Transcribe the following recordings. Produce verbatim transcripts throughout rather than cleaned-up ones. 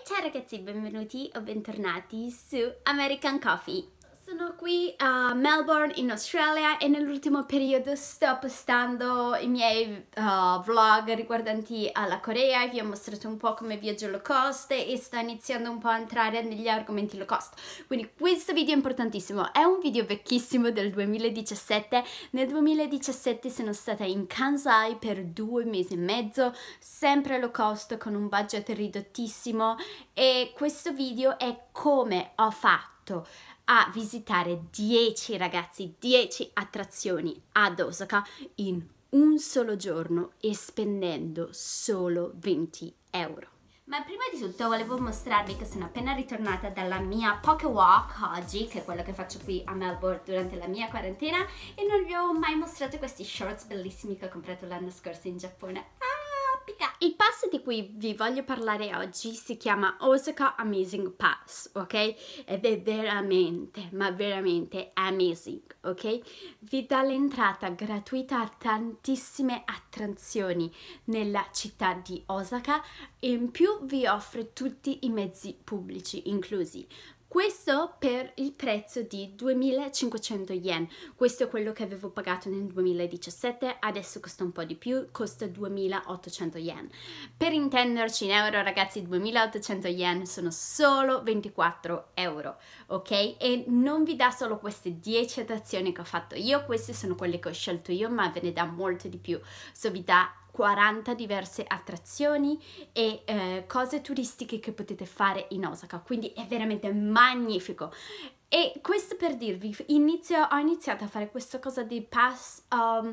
Ciao ragazzi, benvenuti o bentornati su American Coffee. Sono qui a Melbourne in Australia e nell'ultimo periodo sto postando i miei uh, vlog riguardanti alla Corea e vi ho mostrato un po' come viaggio low cost e sto iniziando un po' a entrare negli argomenti low cost. Quindi questo video è importantissimo, è un video vecchissimo del duemiladiciassette. Nel duemiladiciassette sono stata in Kansai per due mesi e mezzo, sempre low cost con un budget ridottissimo, e questo video è come ho fatto a visitare dieci ragazzi, dieci attrazioni ad Osaka in un solo giorno e spendendo solo venti euro. Ma prima di tutto volevo mostrarvi che sono appena ritornata dalla mia Poké Walk oggi, che è quello che faccio qui a Melbourne durante la mia quarantena, e non vi ho mai mostrato questi shorts bellissimi che ho comprato l'anno scorso in Giappone. Ah! Il pass di cui vi voglio parlare oggi si chiama Osaka Amazing Pass, ok? Ed è veramente, ma veramente amazing, ok? Vi dà l'entrata gratuita a tantissime attrazioni nella città di Osaka e in più vi offre tutti i mezzi pubblici inclusi. Questo per il prezzo di duemilacinquecento yen. Questo è quello che avevo pagato nel duemiladiciassette, adesso costa un po' di più, costa duemilaottocento yen. Per intenderci in euro ragazzi, duemilaottocento yen sono solo ventiquattro euro, ok? E non vi dà solo queste dieci attrazioni che ho fatto io, queste sono quelle che ho scelto io, ma ve ne dà molto di più. So vi dà quaranta diverse attrazioni e eh, cose turistiche che potete fare in Osaka, quindi è veramente magnifico. E questo per dirvi, inizio, ho iniziato a fare questa cosa di pass. Um,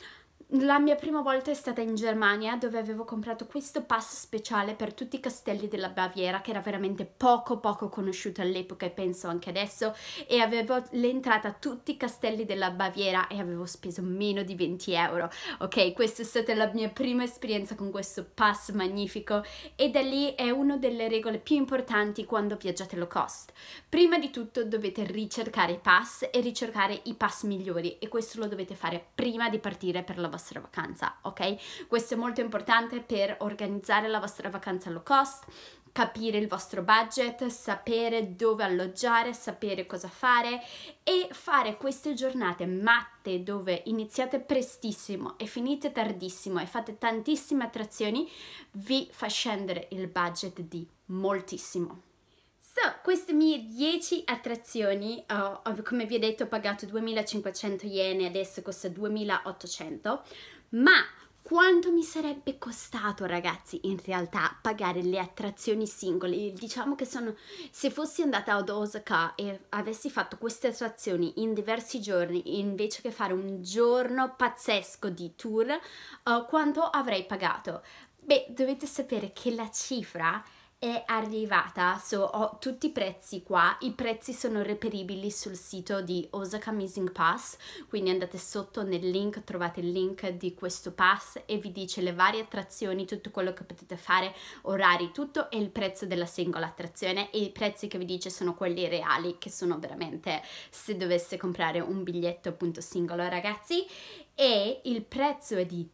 La mia prima volta è stata in Germania, dove avevo comprato questo pass speciale per tutti i castelli della Baviera, che era veramente poco poco conosciuto all'epoca e penso anche adesso, e avevo l'entrata a tutti i castelli della Baviera e avevo speso meno di venti euro. Ok, questa è stata la mia prima esperienza con questo pass magnifico e da lì è una delle regole più importanti quando viaggiate low cost. Prima di tutto dovete ricercare i pass e ricercare i pass migliori, e questo lo dovete fare prima di partire per la vostra vostra vacanza, ok? Questo è molto importante per organizzare la vostra vacanza low cost, capire il vostro budget, sapere dove alloggiare, sapere cosa fare, e fare queste giornate matte dove iniziate prestissimo e finite tardissimo e fate tantissime attrazioni vi fa scendere il budget di moltissimo. So, queste mie dieci attrazioni, oh, come vi ho detto, ho pagato duemilacinquecento yen e adesso costa duemilaottocento, ma quanto mi sarebbe costato ragazzi in realtà pagare le attrazioni singole? Diciamo che sono, se fossi andata ad Osaka e avessi fatto queste attrazioni in diversi giorni invece che fare un giorno pazzesco di tour, uh, quanto avrei pagato? Beh, dovete sapere che la cifra è arrivata, so, ho tutti i prezzi qua, i prezzi sono reperibili sul sito di Osaka Amazing Pass, quindi andate sotto nel link, trovate il link di questo pass e vi dice le varie attrazioni, tutto quello che potete fare, orari, tutto, e il prezzo della singola attrazione, e i prezzi che vi dice sono quelli reali, che sono veramente se dovesse comprare un biglietto appunto singolo ragazzi, e il prezzo è di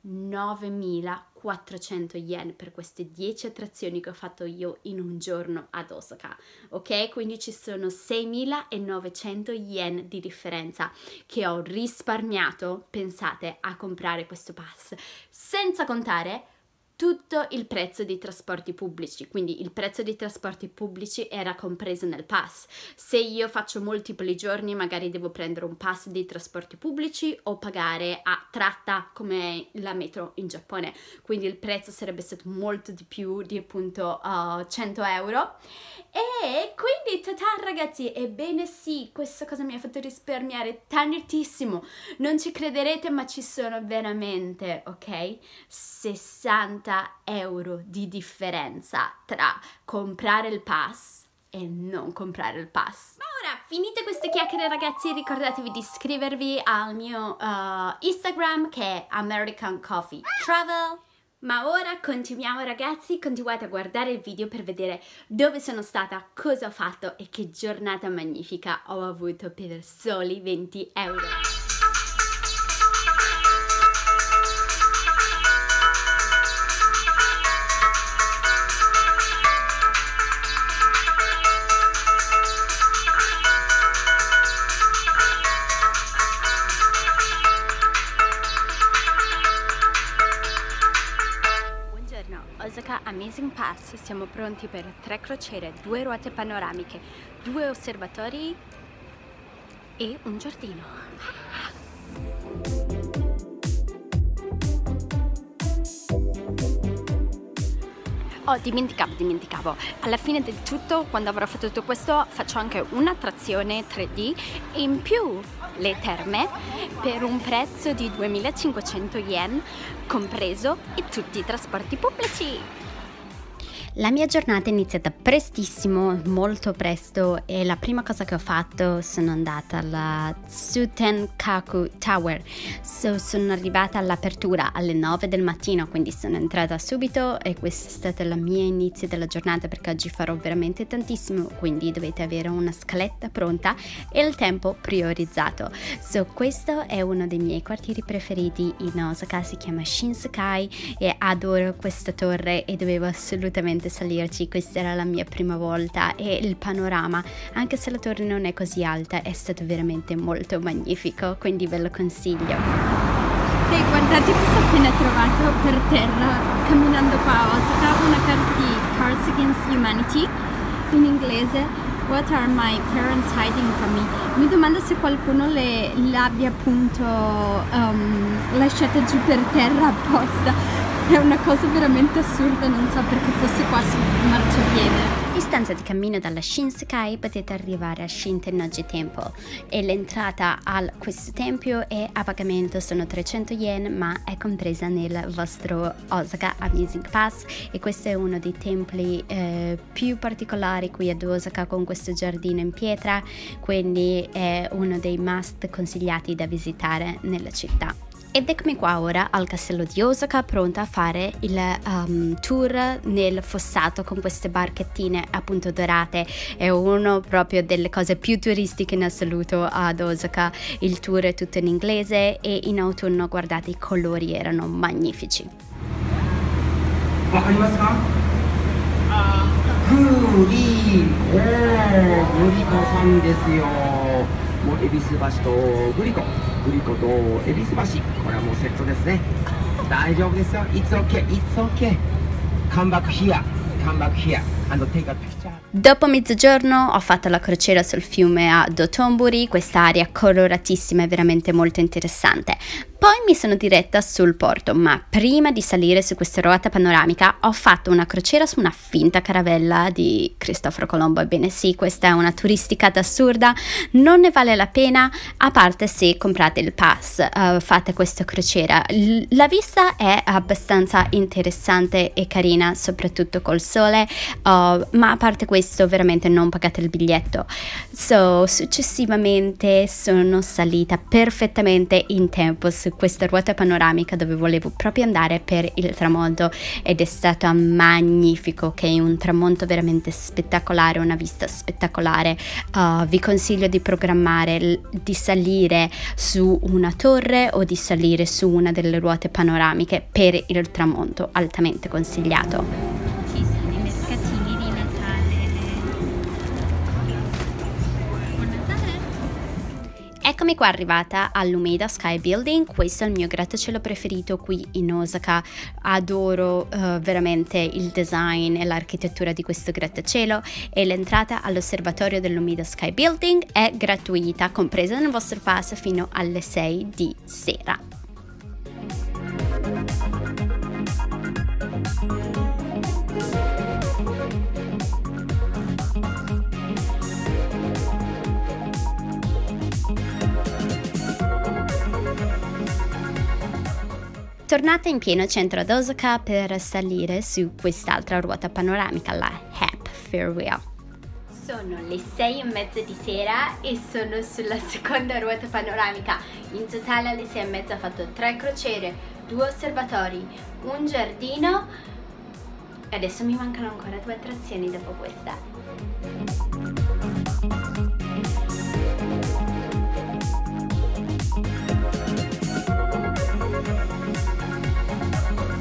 novemilaquattrocento yen per queste dieci attrazioni che ho fatto io in un giorno ad Osaka, ok? Quindi ci sono seimilanovecento yen di differenza che ho risparmiato, pensate, a comprare questo pass, senza contare tutto il prezzo dei trasporti pubblici, quindi il prezzo dei trasporti pubblici era compreso nel pass. Se io faccio multipli giorni magari devo prendere un pass dei trasporti pubblici o pagare a tratta come la metro in Giappone, quindi il prezzo sarebbe stato molto di più di appunto uh, cento euro. E quindi tata ragazzi, ebbene sì, questa cosa mi ha fatto risparmiare tantissimo, non ci crederete ma ci sono veramente, ok, sessanta euro di differenza tra comprare il pass e non comprare il pass. Ma ora, finite queste chiacchiere ragazzi, ricordatevi di iscrivervi al mio uh, Instagram che è American Coffee Travel. Ma ora continuiamo ragazzi, continuate a guardare il video per vedere dove sono stata, cosa ho fatto e che giornata magnifica ho avuto per soli venti euro. Amazing Pass siamo pronti per tre crociere, due ruote panoramiche, due osservatori e un giardino. Oh, dimenticavo, dimenticavo. Alla fine del tutto, quando avrò fatto tutto questo, faccio anche un'attrazione tre D e in più le terme per un prezzo di duemilacinquecento yen, compreso e tutti i trasporti pubblici. La mia giornata è iniziata prestissimo, molto presto, e la prima cosa che ho fatto sono andata alla Tsutenkaku Tower. So, sono arrivata all'apertura alle nove del mattino, quindi sono entrata subito e questa è stata la mia inizio della giornata, perché oggi farò veramente tantissimo, quindi dovete avere una scaletta pronta e il tempo priorizzato. So, questo è uno dei miei quartieri preferiti in Osaka, si chiama Shinsekai e adoro questa torre e dovevo assolutamente salirci. Questa era la mia prima volta e il panorama, anche se la torre non è così alta, è stato veramente molto magnifico, quindi ve lo consiglio. E guardate cosa ho appena trovato per terra camminando qua a Osaka, una carta di Cards Against Humanity in inglese. What are my parents hiding from me? Mi domando se qualcuno le l'abbia appunto um, lasciata giù per terra apposta. È una cosa veramente assurda, non so perché fosse qua sul marciapiede. A distanza di cammino dalla Shinsekai potete arrivare a Shinten-noji Temple e l'entrata a questo tempio è a pagamento, sono trecento yen, ma è compresa nel vostro Osaka Amazing Pass, e questo è uno dei templi eh, più particolari qui ad Osaka, con questo giardino in pietra, quindi è uno dei must consigliati da visitare nella città. Ed eccomi qua ora al castello di Osaka, pronta a fare il um, tour nel fossato con queste barchettine appunto dorate. È uno proprio delle cose più turistiche in assoluto ad Osaka. Il tour è tutto in inglese e in autunno, guardate, i colori erano magnifici. Dopo mezzogiorno ho fatto la crociera sul fiume a Dotonbori, quest'area coloratissima è veramente molto interessante. Poi mi sono diretta sul porto, ma prima di salire su questa ruota panoramica ho fatto una crociera su una finta caravella di Cristoforo Colombo. Ebbene sì, questa è una turisticata assurda, non ne vale la pena, a parte se comprate il pass, uh, fate questa crociera. L- la vista è abbastanza interessante e carina, soprattutto col sole, uh, ma a parte questo veramente non pagate il biglietto. So, successivamente sono salita perfettamente in tempo su questa ruota panoramica dove volevo proprio andare per il tramonto, ed è stato magnifico, che è un tramonto veramente spettacolare, una vista spettacolare. Uh, vi consiglio di programmare di salire su una torre o di salire su una delle ruote panoramiche per il tramonto, altamente consigliato. Eccomi qua arrivata all'Umeda Sky Building. Questo è il mio grattacielo preferito qui in Osaka. Adoro uh, veramente il design e l'architettura di questo grattacielo, e l'entrata all'osservatorio dell'Umeda Sky Building è gratuita, compresa nel vostro pass fino alle sei di sera. Tornata in pieno centro ad Osaka per salire su quest'altra ruota panoramica, la Hep Farewell. Sono le sei e mezza di sera e sono sulla seconda ruota panoramica. In totale alle sei e mezza ho fatto tre crociere, due osservatori, un giardino e adesso mi mancano ancora due attrazioni dopo questa.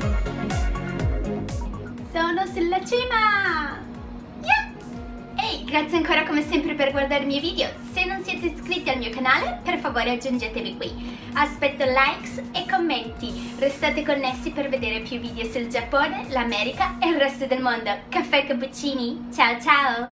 Sono sulla cima! Yeah! Ehi, Grazie ancora come sempre per guardare i miei video. Se non siete iscritti al mio canale, per favore aggiungetevi qui. Aspetto likes e commenti. Restate connessi per vedere più video sul Giappone, l'America e il resto del mondo. Caffè e cappuccini. Ciao ciao!